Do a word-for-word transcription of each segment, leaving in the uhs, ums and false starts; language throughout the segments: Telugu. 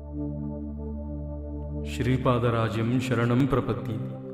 శ్రీపాదరాజ్యం శరణం ప్రపత్తి.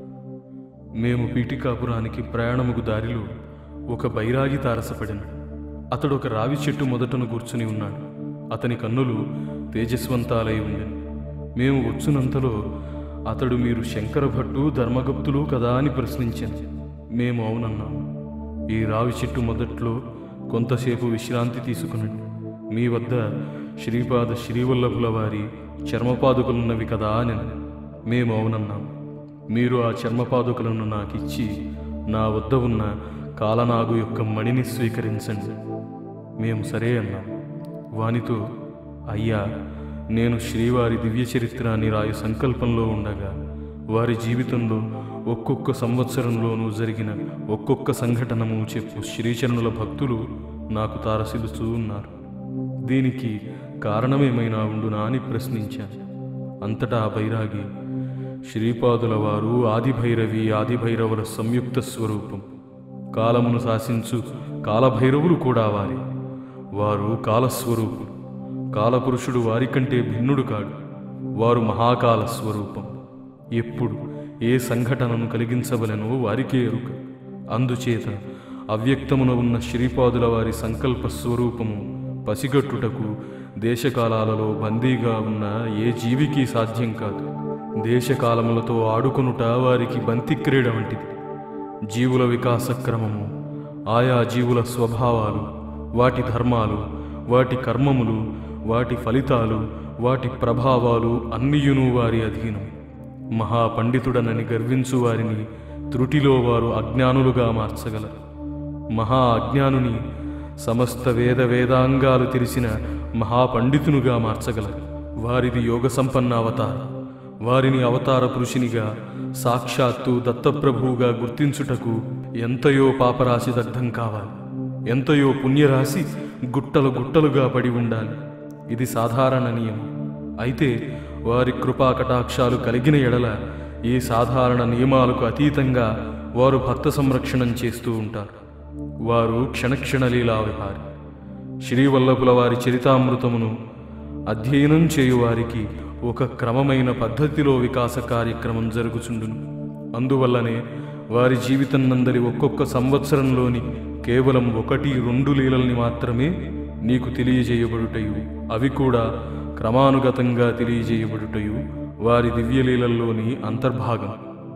మేము పీఠికాపురానికి ప్రయాణముకు దారిలో ఒక బైరాగి తారసపడిన. అతడు ఒక రావి చెట్టు మొదటను కూర్చుని ఉన్నాడు. అతని కన్నులు తేజస్వంతాలై ఉండెను. మేము వచ్చునంతలో అతడు, మీరు శంకర భట్టు ధర్మగుప్తులు కదా అని ప్రశ్నించాను. మేము అవునన్నాము. ఈ రావి చెట్టు మొదట్లో కొంతసేపు విశ్రాంతి తీసుకునండి. మీ వద్ద శ్రీపాద శ్రీవల్లభుల వారి చర్మపాదుకలున్నవి కదా అని. మేము అవునన్నాము. మీరు ఆ చర్మపాదుకలను నాకిచ్చి నా వద్ద ఉన్న కాలనాగు యొక్క మణిని స్వీకరించండి. మేము సరే అన్నాం. వానితో, అయ్యా, నేను శ్రీవారి దివ్య చరిత్రాన్ని రాయు సంకల్పంలో ఉండగా వారి జీవితంలో ఒక్కొక్క సంవత్సరంలోనూ జరిగిన ఒక్కొక్క సంఘటనము చెప్పు శ్రీచరణుల భక్తులు నాకు తారసిలుచూ ఉన్నారు. దీనికి కారణమేమైనా ఉండునా అని ప్రశ్నించాను. అంతటా బైరాగి, శ్రీపాదుల వారు ఆది భైరవి ఆది భైరవుల సంయుక్త స్వరూపం. కాలమును శాసించు కాలభైరవులు కూడా వారే. వారు కాలస్వరూపులు. కాలపురుషుడు వారికంటే భిన్నుడు కాడు. వారు మహాకాల స్వరూపం. ఎప్పుడు ఏ సంఘటనను కలిగించవలెనో వారికే ఎరుక. అందుచేత అవ్యక్తమున ఉన్న శ్రీపాదుల వారి సంకల్ప స్వరూపము పసిగట్టుటకు దేశకాలాలలో బందీగా ఉన్న ఏ జీవికి సాధ్యం కాదు. దేశకాలములతో ఆడుకొనుట వారికి బంతి క్రీడ వంటిది. జీవుల వికాస క్రమము, ఆయా జీవుల స్వభావాలు, వాటి ధర్మాలు, వాటి కర్మములు, వాటి ఫలితాలు, వాటి ప్రభావాలు అన్నియును వారి అధీనం. మహాపండితుడనని గర్వించు వారిని త్రుటిలో వారు అజ్ఞానులుగా మార్చగలరు. మహా అజ్ఞానుని సమస్త వేద వేదాంగాలు తెలిసిన మహాపండితునుగా మార్చగలరు. వారిది యోగ సంపన్న అవతారం. వారిని అవతార పురుషునిగా సాక్షాత్తు దత్తప్రభువుగా గుర్తించుటకు ఎంతయో పాపరాశి దగ్ధం కావాలి. ఎంతయో పుణ్యరాశి గుట్టలు గుట్టలుగా పడి ఉండాలి. ఇది సాధారణ నియమం. అయితే వారి కృపా కటాక్షాలు కలిగిన ఎడల ఈ సాధారణ నియమాలకు అతీతంగా వారు భక్త సంరక్షణం చేస్తూ ఉంటారు. వారు క్షణక్షణ లీలా విహారి. శ్రీవల్లభుల వారి చరితామృతమును అధ్యయనం చేయువారికి ఒక క్రమమైన పద్ధతిలో వికాస కార్యక్రమం జరుగుచుండును. అందువల్లనే వారి జీవితం నందలి ఒక్కొక్క సంవత్సరంలోని కేవలం ఒకటి రెండు లీలల్ని మాత్రమే నీకు తెలియజేయబడుటయు, అవి కూడా క్రమానుగతంగా తెలియజేయబడుటయు వారి దివ్యలీలల్లోని అంతర్భాగం.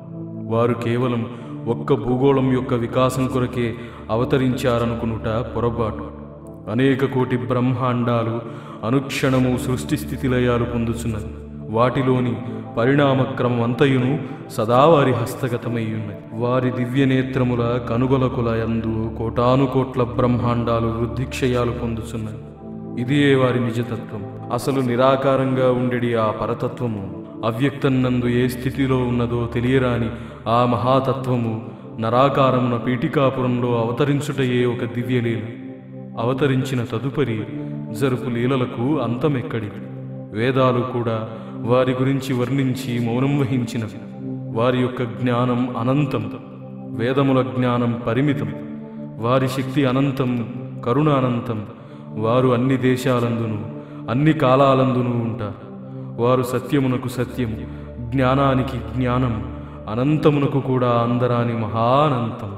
వారు కేవలం ఒక్క భూగోళం యొక్క వికాసం కొరకే అవతరించారనుకునుట పొరపాటు. అనేక కోటి బ్రహ్మాండాలు అనుక్షణము సృష్టి స్థితిలయాలు పొందుచున్నది. వాటిలోని పరిణామక్రమం అంతయును సదా వారి హస్తగతమై ఉన్నది. వారి దివ్యనేత్రముల కనుగొలకుల యందు కోటానుకోట్ల బ్రహ్మాండాలు వృద్ధిక్షయాలు పొందుచున్నది. ఇదే వారి నిజతత్వం. అసలు నిరాకారంగా ఉండేది ఆ పరతత్వము అవ్యక్తన్నందు ఏ స్థితిలో ఉన్నదో తెలియరాని ఆ మహాతత్వము నరాకారమున పీఠికాపురంలో అవతరించుటయే ఒక దివ్యలీల. అవతరించిన తదుపరి జరుపు లీలలకు అంతమెక్కడిది. వేదాలు కూడా వారి గురించి వర్ణించి మౌనం వహించినవి. వారి యొక్క జ్ఞానం అనంతం, వేదముల జ్ఞానం పరిమితం. వారి శక్తి అనంతం, కరుణ అనంతం. వారు అన్ని దేశాలందును అన్ని కాలాలందునూ ఉంటారు. వారు సత్యమునకు సత్యం, జ్ఞానానికి జ్ఞానం, అనంతమునకు కూడా అందరాని మహానంతం.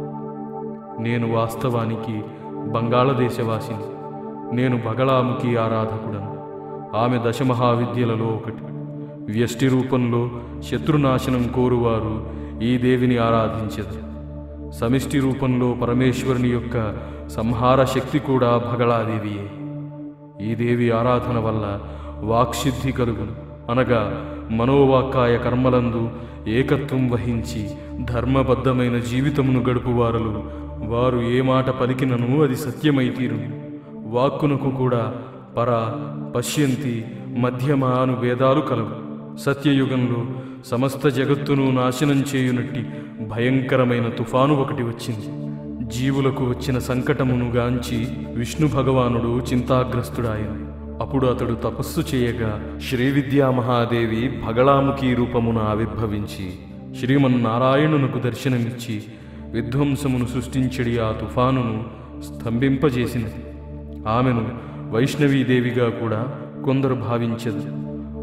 నేను వాస్తవానికి బంగాళదేశవాసిని. నేను భగళా ముఖి ఆరాధకుడను. ఆమె దశమహావిద్యలలో ఒకటి. వ్యష్టి రూపంలో శత్రునాశనం కోరువారు ఈ దేవిని ఆరాధించెదరు. సమిష్టి రూపంలో పరమేశ్వరుని యొక్క సంహార శక్తి కూడా భగళాదేవియే. ఈ దేవి ఆరాధన వల్ల వాక్సిద్ధి కలుగును. అనగా మనోవాక్కాయ కర్మలందు ఏకత్వం వహించి ధర్మబద్ధమైన జీవితమును గడుపువారులు వారు ఏ మాట పలికినను అది సత్యమై తీరును. వాక్కునకు కూడా పర, పశ్యంతి, మధ్యమ అను భేదాలు కలవు. సత్యయుగంలో సమస్త జగత్తును నాశనం చేయునట్టి భయంకరమైన తుఫాను ఒకటి వచ్చింది. జీవులకు వచ్చిన సంకటమును గాంచి విష్ణు భగవానుడు చింతాగ్రస్తుడాయన. అప్పుడు అతడు తపస్సు చేయగా శ్రీవిద్యామహాదేవి భగళాముఖి రూపమున ఆవిర్భవించి శ్రీమన్నారాయణునకు దర్శనమిచ్చి విధ్వంసమును సృష్టించడి ఆ తుఫానును స్తంభింపజేసినది. ఆమెను వైష్ణవీదేవిగా కూడా కొందరు భావించదు.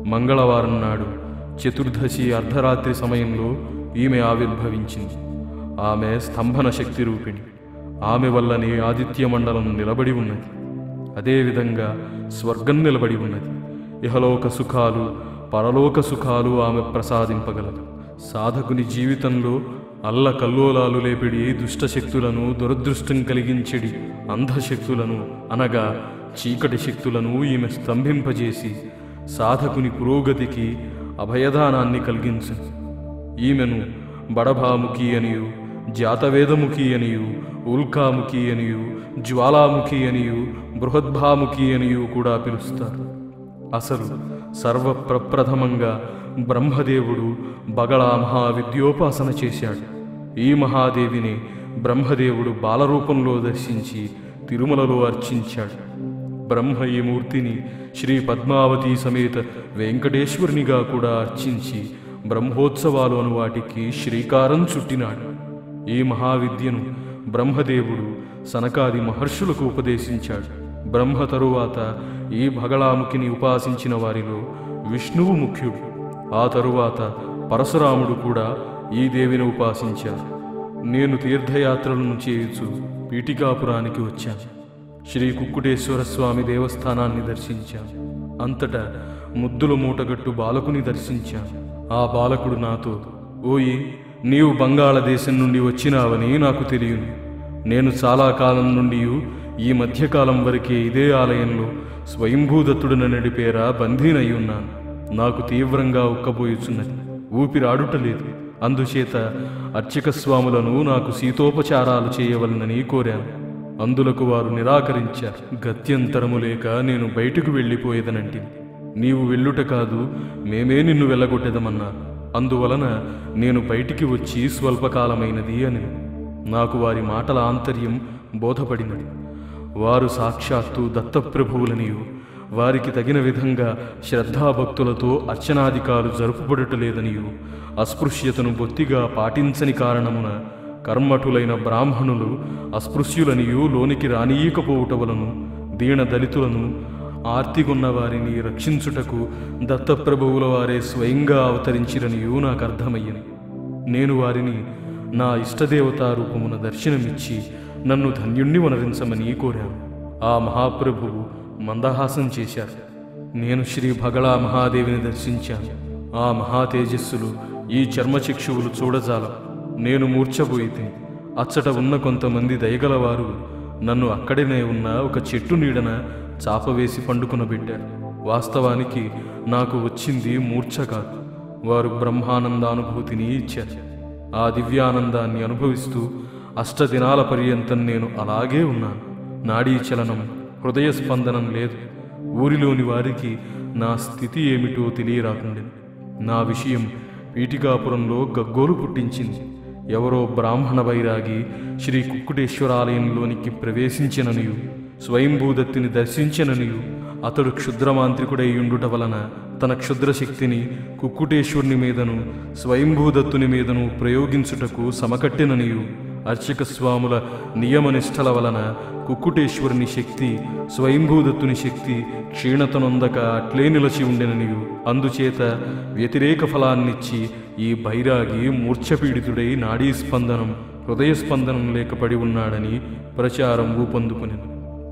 మంగళవారం నాడు చతుర్దశి అర్ధరాత్రి సమయంలో ఈమె ఆవిర్భవించింది. ఆమె స్తంభన శక్తి రూపిణి. ఆమె వల్లనే ఆదిత్య మండలం నిలబడి ఉన్నది. అదేవిధంగా స్వర్గం నిలబడి ఉన్నది. ఇహలోక సుఖాలు పరలోక సుఖాలు ఆమె ప్రసాదింపగలదు. సాధకుని జీవితంలో అల్ల కల్లోలాలు లేపిడి దుష్టశక్తులను, దురదృష్టం కలిగించెడి అంధశక్తులను అనగా చీకటి శక్తులను ఈమె స్తంభింపజేసి సాధకుని పురోగతికి అభయదానాన్ని కలిగించు. ఈమెను బడభాముఖి అనియు, జాతవేదముఖి అనియు, ఉల్కాముఖి అనియు, జ్వాలాముఖి అనియు, బృహద్భాముఖి అనియు కూడా పిలుస్తారు. అసలు సర్వప్రప్రథమంగా బ్రహ్మదేవుడు బగళా మహావిద్యోపాసన చేశాడు. ఈ మహాదేవిని బ్రహ్మదేవుడు బాలరూపంలో దర్శించి తిరుమలలో అర్చించాడు. బ్రహ్మ ఈ మూర్తిని శ్రీ పద్మావతి సమేత వెంకటేశ్వరునిగా కూడా అర్చించి బ్రహ్మోత్సవాలు అను వాటికి శ్రీకారం చుట్టినాడు. ఈ మహావిద్యను బ్రహ్మదేవుడు సనకాది మహర్షులకు ఉపదేశించాడు. బ్రహ్మ తరువాత ఈ భగళాముఖిని ఉపాసించిన వారిలో విష్ణువు ముఖ్యుడు. ఆ తరువాత పరశురాముడు కూడా ఈ దేవిని ఉపాసించారు. నేను తీర్థయాత్రలను చేయుచు పీఠికాపురానికి వచ్చాను. శ్రీ కుక్కుటేశ్వర స్వామి దేవస్థానాన్ని దర్శించాను. అంతటా ముద్దుల మూటగట్టు బాలకుని దర్శించాను. ఆ బాలకుడు నాతో, ఓయి, నీవు బంగాళదేశం నుండి వచ్చినావని నాకు తెలియను. నేను చాలా కాలం నుండి ఈ మధ్యకాలం వరకే ఇదే ఆలయంలో స్వయంభూదత్తుడన నడిపేరా బందీనై ఉన్నాను. నాకు తీవ్రంగా ఉక్కబోయుచున్నది, ఊపిరాడుటలేదు. అందుచేత అర్చక స్వాములను నాకు శీతోపచారాలు చేయవలనని కోరాను. అందులకు వారు నిరాకరించారు. గత్యంతరము లేక నేను బయటకు వెళ్ళిపోయేదనంటి. నీవు వెళ్ళుట కాదు, మేమే నిన్ను వెళ్ళగొట్టేదమన్నారు. అందువలన నేను బయటికి వచ్చి స్వల్పకాలమైనది అని. నాకు వారి మాటల ఆంతర్యం బోధపడినది. వారు సాక్షాత్తు దత్తప్రభువులనియు వారికి తగిన విధంగా శ్రద్ధాభక్తులతో అర్చనాధికాలు జరుపుబడటలేదనియు, అస్పృశ్యతను బొత్తిగా పాటించని కారణమున కర్మఠులైన బ్రాహ్మణులు అస్పృశ్యులనియు లోనికి రానీయకపోవుట వలను దీన దళితులను ఆర్తిగున్న వారిని రక్షించుటకు దత్తప్రభువుల వారే స్వయంగా అవతరించిరనియు నాకు అర్థమయ్యని. నేను వారిని నా ఇష్టదేవతా రూపమున దర్శనమిచ్చి నన్ను ధన్యుణ్ణి వనరించమని కోరాను. ఆ మహాప్రభువు మందహాసం చేశారు. నేను శ్రీ భగళా మహాదేవిని దర్శించాను. ఆ మహాతేజస్సులు ఈ చర్మచక్షువులు చూడజాల. నేను మూర్ఛపోయితే అచ్చట ఉన్న కొంతమంది దయగలవారు నన్ను అక్కడనే ఉన్న ఒక చెట్టు నీడన చాపవేసి పండుకునబెట్టారు. వాస్తవానికి నాకు వచ్చింది మూర్ఛ కాదు, వారు బ్రహ్మానందానుభూతిని ఇచ్చారు. ఆ దివ్యానందాన్ని అనుభవిస్తూ అష్టదినాల పర్యంతం నేను అలాగే ఉన్నాను. నాడీ చలనం, హృదయ స్పందనం లేదు. ఊరిలోని వారికి నా స్థితి ఏమిటో తెలియరాకుండేది. నా విషయం పీఠికాపురంలో గగ్గోలు పుట్టించింది. ఎవరో బ్రాహ్మణ బైరాగి శ్రీ కుక్కుటేశ్వరాలయంలోనికి ప్రవేశించిననియు, స్వయంభూదత్తిని దర్శించిననియు, అతడు క్షుద్రమాంత్రికుడై ఉండుట వలన తన క్షుద్రశక్తిని కుక్కుటేశ్వరుని మీదను స్వయంభూదత్తుని మీదను ప్రయోగించుటకు సమకట్టెననియు, అర్చక స్వాముల నియమనిష్టల వలన కుక్కుటేశ్వరుని శక్తి స్వయంభూదత్తుని శక్తి క్షీణతనొందక అట్లే నిలచి ఉండెననియు, అందుచేత వ్యతిరేక ఫలాన్నిచ్చి ఈ బైరాగి మూర్ఛపీడితుడై నాడీ స్పందనం హృదయ స్పందనం లేకపడి ఉన్నాడని ప్రచారం ఊపందుకునేది.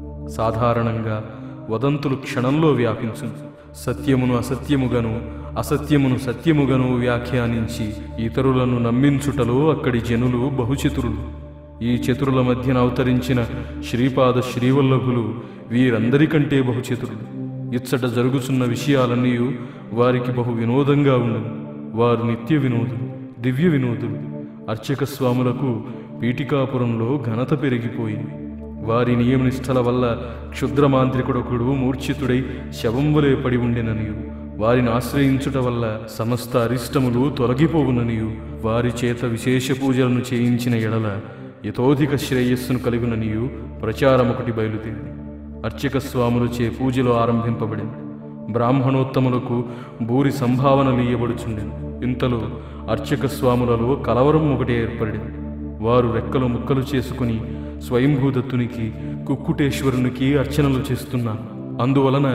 సాధారణంగా వదంతులు క్షణంలో వ్యాపించును. సత్యమును అసత్యముగను, అసత్యమును సత్యముగను వ్యాఖ్యానించి ఇతరులను నమ్మించుటలో అక్కడి జనులు బహుచతురులు. ఈ చతురుల మధ్యన అవతరించిన శ్రీపాద శ్రీవల్లభులు వీరందరికంటే బహుచతురులు. ఇచ్చట జరుగుతున్న విషయాలన్నీ వారికి బహు వినోదంగా ఉండను. వారు నిత్య వినోదులు, దివ్య వినోదులు. అర్చక స్వాములకు పీఠికాపురంలో ఘనత పెరిగిపోయింది. వారి నియమనిష్టల వల్ల క్షుద్రమాంత్రికుడొకడు మూర్ఛితుడై శవం వలె పడి ఉండెననియు, వారిని ఆశ్రయించుట వల్ల సమస్త అరిష్టములు తొలగిపోవుననియు, వారి చేత విశేష పూజలను చేయించిన ఎడల యథోధిక శ్రేయస్సును కలుగుననియు ప్రచారం ఒకటి బయలుదేరింది. అర్చక స్వాములచే పూజలు ఆరంభింపబడింది. బ్రాహ్మణోత్తములకు భూరి సంభావనలు ఇయ్యబడుచుండెను. ఇంతలో అర్చక స్వాములలో కలవరం ఒకటి ఏర్పడింది. వారు రెక్కలు ముక్కలు చేసుకుని స్వయంభూదత్తునికి కుక్కుటేశ్వరునికి అర్చనలు చేస్తున్నారు. అందువలన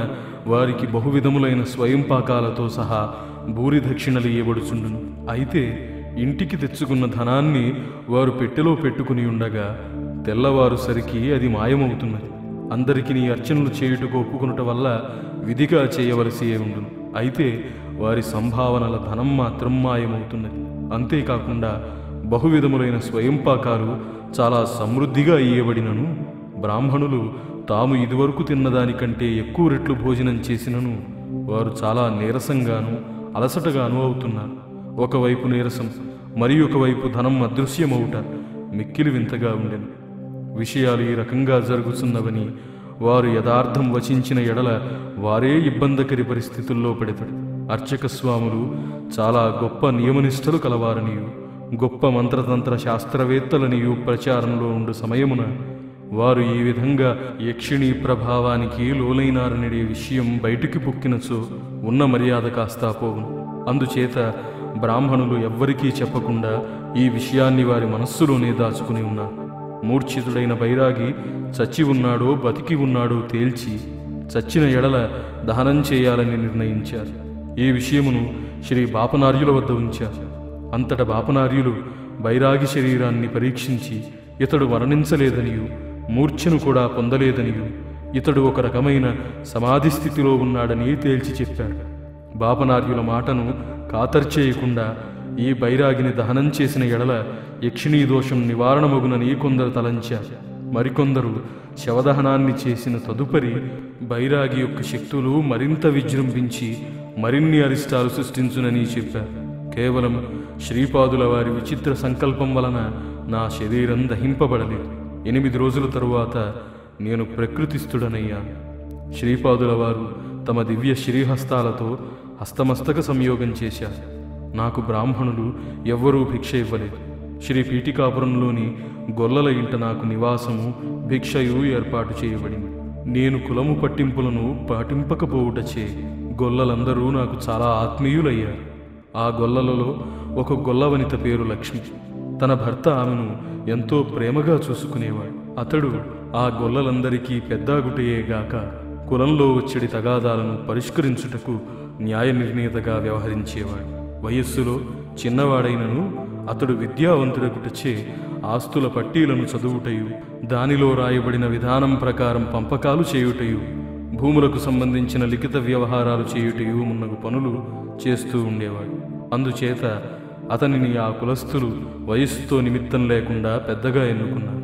వారికి బహువిధములైన స్వయం పాకాలతో సహా భూరి దక్షిణలు ఇవ్వబడుచుండును. అయితే ఇంటికి తెచ్చుకున్న ధనాన్ని వారు పెట్టెలో పెట్టుకుని ఉండగా తెల్లవారుసరికి అది మాయమవుతున్నది. అందరికీ నీ అర్చనలు చేయుటకు ఒప్పుకొనుట వల్ల విధిగా చేయవలసి ఉండును. అయితే వారి సంభావనల ధనం మాత్రం మాయమవుతున్నది. అంతేకాకుండా బహువిధములైన స్వయంపాకాలు చాలా సమృద్ధిగా ఇయ్యబడినను బ్రాహ్మణులు తాము ఇదివరకు తిన్నదానికంటే ఎక్కువ రెట్లు భోజనం చేసినను వారు చాలా నీరసంగాను అలసటగాను అవుతున్నారు. ఒకవైపు నీరసం, మరి ఒకవైపు ధనం అదృశ్యమవుట మిక్కిలి వింతగా ఉండెను. విషయాలు ఈ రకంగా జరుగుతున్నవని వారు యథార్థం వచించిన ఎడల వారే ఇబ్బందికరి పరిస్థితుల్లో పడతాడు. అర్చక స్వాములు చాలా గొప్ప నియమనిష్టలు కలవారనియు గొప్ప మంత్రతంత్ర శాస్త్రవేత్తలనియు ప్రచారంలో ఉండు సమయమున వారు ఈ విధంగా యక్షిణీ ప్రభావానికి లోలైనారనే విషయం బయటికి పొక్కినచో ఉన్న మర్యాద కాస్తా పోవును. అందుచేత బ్రాహ్మణులు ఎవ్వరికీ చెప్పకుండా ఈ విషయాన్ని వారి మనస్సులోనే దాచుకుని ఉన్నారు. మూర్ఛితుడైన బైరాగి చచ్చి ఉన్నాడో బతికి ఉన్నాడో తేల్చి చచ్చిన ఎడల దహనం చేయాలని నిర్ణయించారు. ఈ విషయమును శ్రీ బాపనార్యుల వద్ద ఉంచారు. అంతట బాపనార్యులు బైరాగి శరీరాన్ని పరీక్షించి ఇతడు మరణించలేదనియు మూర్ఛను కూడా పొందలేదనియు ఇతడు ఒక రకమైన సమాధి స్థితిలో ఉన్నాడని తేల్చి చెప్పారు. బాపనార్యుల మాటను ఖాతర్చేయకుండా ఈ బైరాగిని దహనం చేసిన ఎడల యక్షిణీ దోషం నివారణమగునని కొందరు తలంచారు. మరికొందరు శవదహనాన్ని చేసిన తదుపరి బైరాగి యొక్క శక్తులు మరింత విజృంభించి మరిన్ని అరిష్టాలు సృష్టించునని చెప్పారు. కేవలం శ్రీపాదుల వారి విచిత్ర సంకల్పం వలన నా శరీరం దహింపబడలేదు. ఎనిమిది రోజుల తరువాత నేను ప్రకృతిస్థుడనయ్యాను. శ్రీపాదుల వారు తమ దివ్య శ్రీహస్తాలతో హస్తమస్తక సంయోగం చేశారు. నాకు బ్రాహ్మణులు ఎవ్వరూ భిక్ష ఇవ్వలేదు. శ్రీ పీఠికాపురంలోని గొల్లల ఇంట నాకు నివాసము భిక్షయు ఏర్పాటు చేయబడింది. నేను కులము పట్టింపులను పాటింపకపోవుటచే గొల్లలందరూ నాకు చాలా ఆత్మీయులయ్యారు. ఆ గొల్లలలో ఒక గొల్లవనిత పేరు లక్ష్మి. తన భర్త ఆమెను ఎంతో ప్రేమగా చూసుకునేవాడు. అతడు ఆ గొల్లలందరికీ పెద్దాగుటయేగాక కులంలో వచ్చేటి తగాదాలను పరిష్కరించుటకు న్యాయ నిర్ణేతగా వ్యవహరించేవాడు. వయస్సులో చిన్నవాడైనను అతడు విద్యావంతుడకుటచే ఆస్తుల పట్టీలను చదువుటయు దానిలో రాయబడిన విధానం ప్రకారం పంపకాలు చేయుటయు భూములకు సంబంధించిన లిఖిత వ్యవహారాలు చేయుటయు మున్నగు పనులు చేస్తూ ఉండేవాడు. అందుచేత అతనిని ఆ కులస్థులు వయస్సుతో నిమిత్తం లేకుండా పెద్దగా ఎన్నుకున్నారు.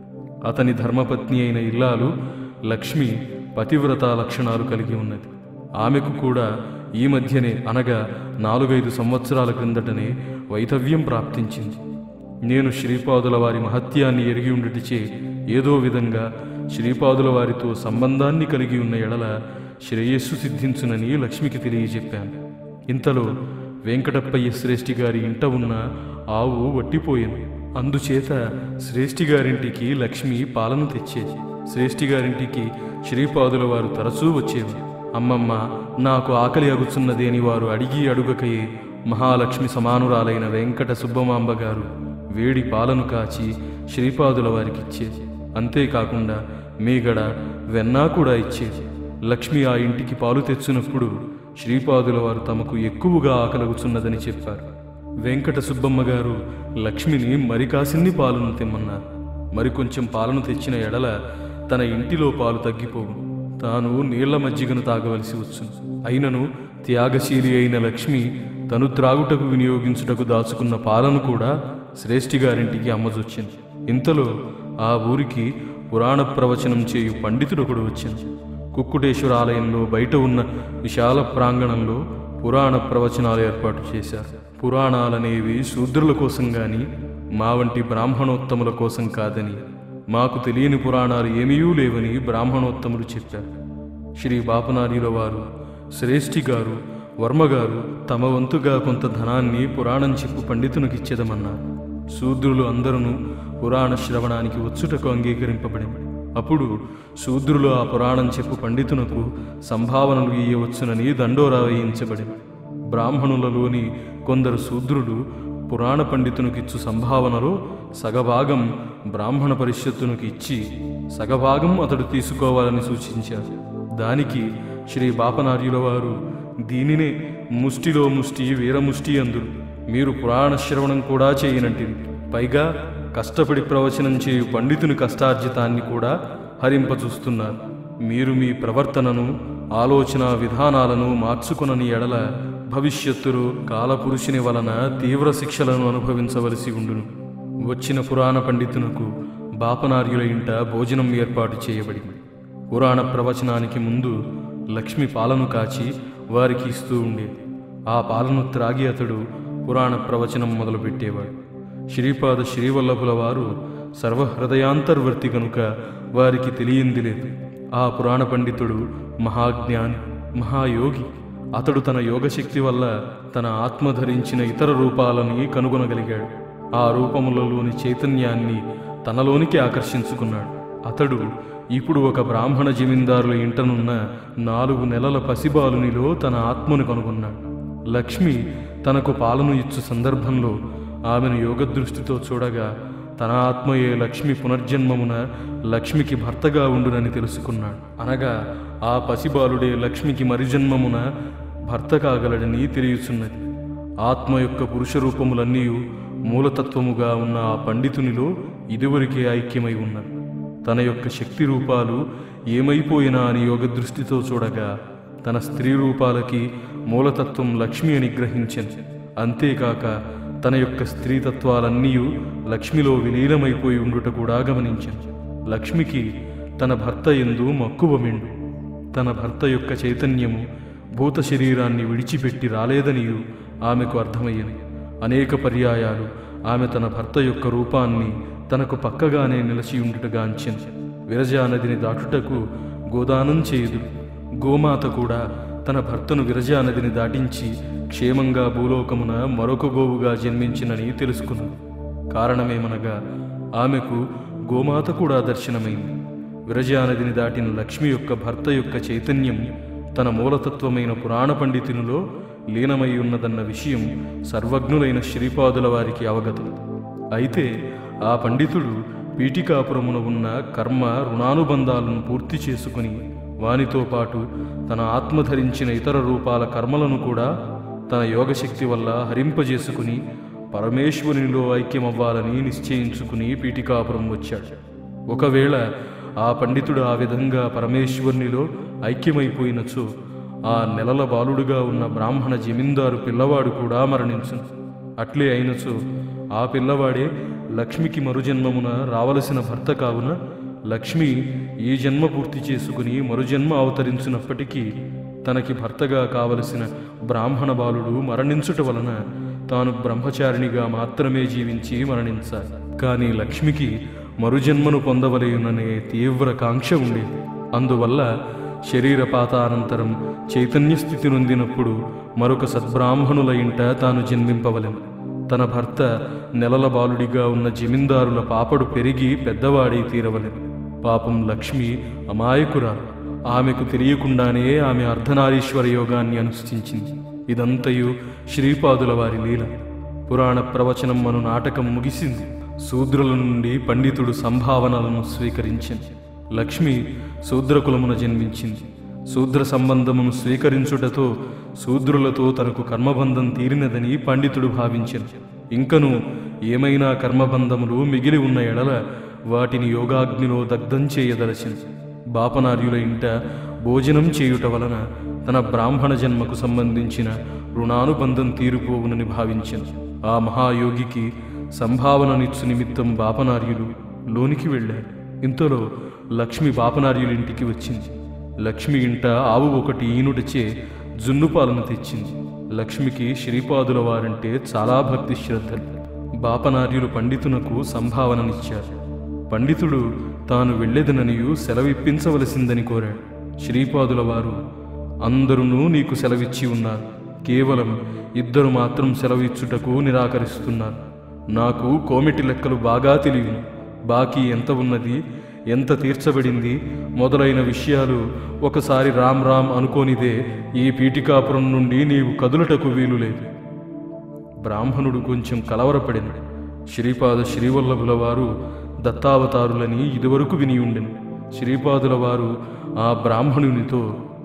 అతని ధర్మపత్ని అయిన ఇల్లాలు లక్ష్మి పతివ్రత లక్షణాలు కలిగి ఉన్నది. ఆమెకు కూడా ఈ మధ్యనే అనగా నాలుగైదు సంవత్సరాల క్రిందటనే వైధవ్యం ప్రాప్తించింది. నేను శ్రీపాదుల వారి మహత్యాన్ని ఎరిగి ఉండుటచే ఏదో విధంగా శ్రీపాదుల వారితో సంబంధాన్ని కలిగి ఉన్న ఎడల శ్రేయస్సు సిద్ధించునని లక్ష్మికి తెలియజెప్పాను. ఇంతలో వెంకటప్పయ్య శ్రేష్ఠి గారి ఇంట ఉన్న ఆవు వట్టిపోయింది. అందుచేత శ్రేష్ఠి గారింటికి లక్ష్మి పాలను తెచ్చేది. శ్రేష్ఠి గారింటికి శ్రీపాదుల వారు తరచూ వచ్చేది. అమ్మమ్మ, నాకు ఆకలి అగుచున్నది అని వారు అడిగి అడుగకయే మహాలక్ష్మి సమానురాలైన వెంకట సుబ్బమాంబ గారు వేడి పాలను కాచి శ్రీపాదుల వారికి ఇచ్చేది. అంతేకాకుండా మీగడ వెన్నా కూడా ఇచ్చేది. లక్ష్మి ఆ ఇంటికి పాలు తెచ్చినప్పుడు శ్రీపాదుల వారు తమకు ఎక్కువగా ఆకలగుచున్నదని చెప్పారు. వెంకట సుబ్బమ్మ గారు లక్ష్మిని మరి కాసిన్ని పాలను తెమ్మన్నారు. మరికొంచెం పాలను తెచ్చిన ఎడల తన ఇంటిలో పాలు తగ్గిపోవు. తాను నీళ్ల మజ్జిగను తాగవలసి వచ్చును. అయినను త్యాగశీలి అయిన లక్ష్మి తను త్రాగుటకు వినియోగించుటకు దాచుకున్న పాలను కూడా శ్రేష్ఠి గారింటికి అమ్మజొచ్చింది. ఇంతలో ఆ ఊరికి పురాణ ప్రవచనం చేయు పండితుడొకడు వచ్చింది. కుక్కుటేశ్వర ఆలయంలో బయట ఉన్న విశాల ప్రాంగణంలో పురాణ ప్రవచనాలు ఏర్పాటు చేశారు. పురాణాలనేవి శూద్రుల కోసం గాని మా వంటి బ్రాహ్మణోత్తముల కోసం కాదని, మాకు తెలియని పురాణాలు ఏమీ లేవని బ్రాహ్మణోత్తములు చెప్పారు. శ్రీ బాపనార్యుల వారు, శ్రేష్ఠి గారు, వర్మగారు తమ వంతుగా కొంత ధనాన్ని పురాణం చెప్పు పండితునికిచ్చేదమన్నారు. శూద్రులు అందరూ పురాణ శ్రవణానికి వచ్చుటకు అంగీకరింపబడింది. అప్పుడు శూద్రులు ఆ పురాణం చెప్పు పండితునకు సంభావనలు ఇయ్యవచ్చునని దండోరా వేయించబడింది. బ్రాహ్మణులలోని కొందరు శూద్రులు పురాణ పండితునికిచ్చు సంభావనలో సగభాగం బ్రాహ్మణ పరిషత్తునికి ఇచ్చి సగభాగం అతడు తీసుకోవాలని సూచించారు. దానికి శ్రీ బాపనార్యుల వారు దీనినే ముష్టిలో ముష్టి వీరముష్టి అందురు. మీరు పురాణ శ్రవణం కూడా చేయనంటిది. పైగా కష్టపడి ప్రవచనం చేయు పండితుని కష్టార్జితాన్ని కూడా హరింపచూస్తున్నారు. మీరు మీ ప్రవర్తనను ఆలోచన విధానాలను మార్చుకునని ఎడల భవిష్యత్తులో కాలపురుషుని వలన తీవ్ర శిక్షలను అనుభవించవలసి ఉండును. వచ్చిన పురాణ పండితునకు బాపనార్యుల ఇంట భోజనం ఏర్పాటు చేయబడింది. పురాణ ప్రవచనానికి ముందు లక్ష్మి పాలను కాచి వారికి ఇస్తూ ఉండేది. ఆ పాలను త్రాగి అతడు పురాణ ప్రవచనం మొదలుపెట్టేవాడు. శ్రీపాద శ్రీవల్లభుల వారు సర్వహృదయాంతర్వర్తి కనుక వారికి తెలియంది లేదు. ఆ పురాణ పండితుడు మహాజ్ఞాని, మహాయోగి. అతడు తన యోగశక్తి వల్ల తన ఆత్మ ధరించిన ఇతర రూపాలని కనుగొనగలిగాడు. ఆ రూపములలోని చైతన్యాన్ని తనలోనికి ఆకర్షించుకున్నాడు. అతడు ఇప్పుడు ఒక బ్రాహ్మణ జమీందారుల ఇంటనున్న నాలుగు నెలల పసిబాలునిలో తన ఆత్మను కనుగొన్నాడు. లక్ష్మి తనకు పాలను ఇచ్చు సందర్భంలో ఆమెను యోగదృష్టితో చూడగా తన ఆత్మయే లక్ష్మి పునర్జన్మమున లక్ష్మికి భర్తగా ఉండునని తెలుసుకున్నాడు. అనగా ఆ పసిబాలుడే లక్ష్మికి మరిజన్మమున భర్త కాగలడని తెలియచున్నది. ఆత్మ యొక్క పురుష రూపములన్నీ మూలతత్వముగా ఉన్న ఆ పండితునిలో ఇదివరకే ఐక్యమై ఉన్నది. తన యొక్క శక్తి రూపాలు ఏమైపోయినా అని యోగదృష్టితో చూడగా తన స్త్రీ రూపాలకి మూలతత్వం లక్ష్మి అని గ్రహించింది. అంతేకాక తన యొక్క స్త్రీతత్వాలన్నీ లక్ష్మిలో విలీనమైపోయి ఉండుట కూడా గమనించింది. లక్ష్మికి తన భర్త యందు మక్కువ మెండు. తన భర్త యొక్క చైతన్యము భూత శరీరాన్ని విడిచిపెట్టి రాలేదనియు ఆమెకు అర్థమయ్యింది. అనేక పర్యాయాలు ఆమె తన భర్త యొక్క రూపాన్ని తనకు పక్కగానే నిలిచి ఉండుటగాంచింది. విరజా నదిని దాటుటకు గోదానం చేయుదు. గోమాత కూడా తన భర్తను విరజా నదిని దాటించి క్షేమంగా భూలోకమున మరొక గోవుగా జన్మించినని తెలుసుకున్నది. కారణమేమనగా ఆమెకు గోమాత కూడా దర్శనమైంది. విరజా నదిని దాటిన లక్ష్మి యొక్క భర్త యొక్క చైతన్యం తన మూలతత్వమైన పురాణ పండితునిలో లీనమై ఉన్నదన్న విషయం సర్వజ్ఞులైన శ్రీపాదుల వారికి అవగతం. అయితే ఆ పండితుడు పీఠికాపురమున ఉన్న కర్మ రుణానుబంధాలను పూర్తి చేసుకుని వానితో పాటు తన ఆత్మ ధరించిన ఇతర రూపాల కర్మలను కూడా తన యోగశక్తి వల్ల హరింపజేసుకుని పరమేశ్వరునిలో ఐక్యమవ్వాలని నిశ్చయించుకుని పీఠికాపురం వచ్చాడు. ఒకవేళ ఆ పండితుడు ఆ విధంగా పరమేశ్వరునిలో ఐక్యమైపోయినచో ఆ నెలల బాలుడుగా ఉన్న బ్రాహ్మణ జమీందారు పిల్లవాడు కూడా మరణించును. అట్లే అయినచో ఆ పిల్లవాడే లక్ష్మికి మరుజన్మమున రావలసిన భర్త కావున లక్ష్మి ఈ జన్మ పూర్తి చేసుకుని మరుజన్మ అవతరించినప్పటికీ తనకి భర్తగా కావలసిన బ్రాహ్మణ బాలుడు మరణించుట వలన తాను బ్రహ్మచారిణిగా మాత్రమే జీవించి మరణించాలి. కానీ లక్ష్మికి మరుజన్మను పొందవలేననే తీవ్ర కాంక్ష ఉండేది. అందువల్ల శరీరపాతానంతరం చైతన్య స్థితి నొందినప్పుడు మరొక సద్బ్రాహ్మణుల ఇంట తాను జన్మింపవలెను. తన భర్త నెలల బాలుడిగా ఉన్న జమీందారుల పాపడు పెరిగి పెద్దవాడై తీరవలెను. పాపం లక్ష్మి అమాయకురాలు. ఆమెకు తెలియకుండానే ఆమె అర్ధనారీశ్వర యోగాన్ని అనుష్ఠించింది. ఇదంతయు శ్రీపాదుల వారి లీల. పురాణ ప్రవచనం అను నాటకం ముగిసింది. శూద్రుల నుండి పండితుడు సంభావనలను స్వీకరించింది. లక్ష్మి శూద్రకులమున జన్మించింది. శూద్ర సంబంధమును స్వీకరించుటతో శూద్రులతో తనకు కర్మబంధం తీరినదని పండితుడు భావించెను. ఇంకను ఏమైనా కర్మబంధములు మిగిలి ఉన్న ఎడల వాటిని యోగాగ్నిలో దగ్ధం చేయదలచింది. బాపనార్యుల ఇంట భోజనం చేయుట వలన తన బ్రాహ్మణ జన్మకు సంబంధించిన రుణానుబంధం తీరిపోవునని భావించెను. ఆ మహాయోగికి సంభావననిచ్చు నిమిత్తం బాపనార్యులు లోనికి వెళ్ళాడు. ఇంతలో లక్ష్మి బాపనార్యులింటికి వచ్చింది. లక్ష్మి ఇంట ఆవు ఒకటి ఈనుటచే జున్నుపాలను తెచ్చింది. లక్ష్మికి శ్రీపాదుల వారంటే చాలా భక్తి శ్రద్ధలు. బాపనార్యులు పండితునకు సంభావననిచ్చారు. పండితుడు తాను వెళ్ళేదననియు సెలవిప్పించవలసిందని కోరాడు. శ్రీపాదుల వారు, అందరూ నీకు సెలవిచ్చి ఉన్నారు, కేవలం ఇద్దరు మాత్రం సెలవిచ్చుటకు నిరాకరిస్తున్నారు. నాకు కోమిటి లెక్కలు బాగా తెలియను. బాకీ ఎంత ఉన్నది, ఎంత తీర్చబడింది మొదలైన విషయాలు ఒకసారి రామ్ రామ్ అనుకోనిదే ఈ పీఠికాపురం నుండి నీవు కదులటకు వీలు లేదు. బ్రాహ్మణుడు కొంచెం కలవరపడిన. శ్రీపాద శ్రీవల్లభుల వారు దత్తావతారులని ఇదివరకు విని ఉండెను. శ్రీపాదుల వారు ఆ బ్రాహ్మణునితో,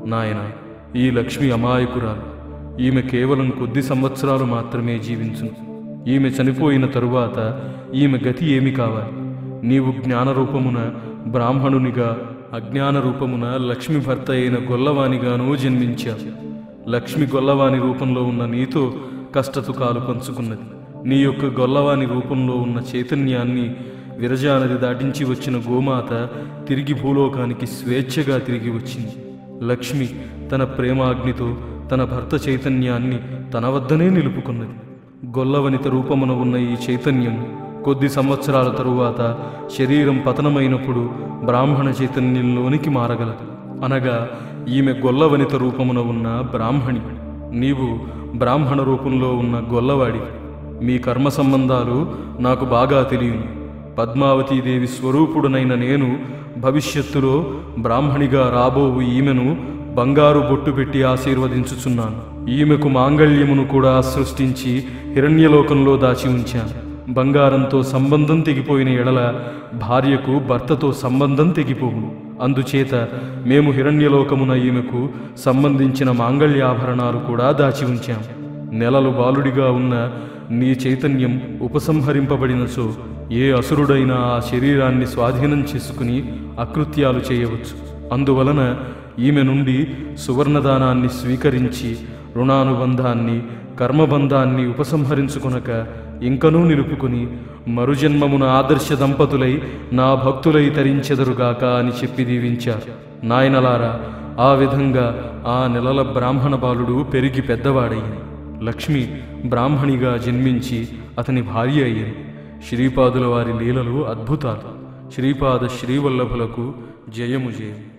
నాయన, ఈ లక్ష్మి అమాయకురాలు. ఈమె కేవలం కొద్ది సంవత్సరాలు మాత్రమే జీవించును. ఈమె చనిపోయిన తరువాత ఈమె గతి ఏమి కావాలి? నీవు జ్ఞానరూపమున బ్రాహ్మణునిగా, అజ్ఞాన రూపమున లక్ష్మి భర్త అయిన గొల్లవానిగానూ జన్మించావు. లక్ష్మి గొల్లవాని రూపంలో ఉన్న నీతో కష్టసుఖాలు పంచుకున్నది. నీ యొక్క గొల్లవాని రూపంలో ఉన్న చైతన్యాన్ని విరజానది దాటించి వచ్చిన గోమాత తిరిగి భూలోకానికి స్వేచ్ఛగా తిరిగి వచ్చింది. లక్ష్మి తన ప్రేమాగ్నితో తన భర్త చైతన్యాన్ని తన వద్దనే నిలుపుకున్నది. గొల్లవనిత రూపమున ఉన్న ఈ చైతన్యం కొద్ది సంవత్సరాల తరువాత శరీరం పతనమైనప్పుడు బ్రాహ్మణ చైతన్యంలోనికి మారగలదు. అనగా ఈమె గొల్లవనిత రూపమున ఉన్న బ్రాహ్మణి, నీవు బ్రాహ్మణ రూపంలో ఉన్న గొల్లవాడి. మీ కర్మ సంబంధాలు నాకు బాగా తెలియను. పద్మావతీదేవి స్వరూపుడనైన నేను భవిష్యత్తులో బ్రాహ్మణిగా రాబోవు ఈమెను బంగారు బొట్టు పెట్టి ఆశీర్వదించుచున్నాను. ఈమెకు మాంగళ్యమును కూడా సృష్టించి హిరణ్యలోకంలో దాచి ఉంచాను. బంగారంతో సంబంధం తెగిపోయిన ఎడల భార్యకు భర్తతో సంబంధం తెగిపోవును. అందుచేత మేము హిరణ్యలోకమున ఈమెకు సంబంధించిన మాంగళ్యాభరణాలు కూడా దాచి ఉంచాం. నెలలు బాలుడిగా ఉన్న నీ చైతన్యం ఉపసంహరింపబడినచో ఏ అసురుడైనా ఆ శరీరాన్ని స్వాధీనం చేసుకుని అకృత్యాలు చేయవచ్చు. అందువలన ఈమె నుండి సువర్ణదానాన్ని స్వీకరించి రుణానుబంధాన్ని, కర్మబంధాన్ని ఉపసంహరించుకొనక ఇంకనూ నిలుపుకుని మరుజన్మమున ఆదర్శ దంపతులై నా భక్తులై తరించెదరుగాక అని చెప్పి దీవించారు. నాయనలారా, ఆ విధంగా ఆ నెలల బ్రాహ్మణ బాలుడు పెరిగి పెద్దవాడయ్యింది. లక్ష్మి బ్రాహ్మణిగా జన్మించి అతని భార్య అయ్యింది. శ్రీపాదుల వారి లీలలు అద్భుతాలు. శ్రీపాద శ్రీవల్లభులకు జయము జయము.